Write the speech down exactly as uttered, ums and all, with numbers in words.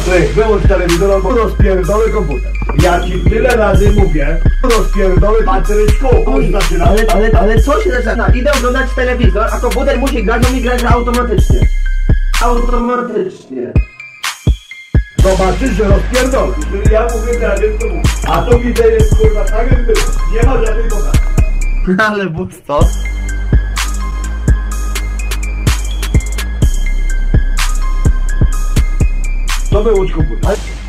Ty, wyłącz telewizor albo rozpierdolę komputer. Ja ci tyle razy mówię, rozpierdolę patryczku. Już zaczyna. Ale, ale, ale co się zaczyna? Idę oglądać telewizor, a komputer musi grać, no mi gra automatycznie. Automatycznie. Zobaczysz, że rozpierdolę. Ja mówię teraz, jest to mówię. A to widzę jest kurwa tak jak było. Nie ma żadnej pokazy. Ale bus co? To wyłącz komputer.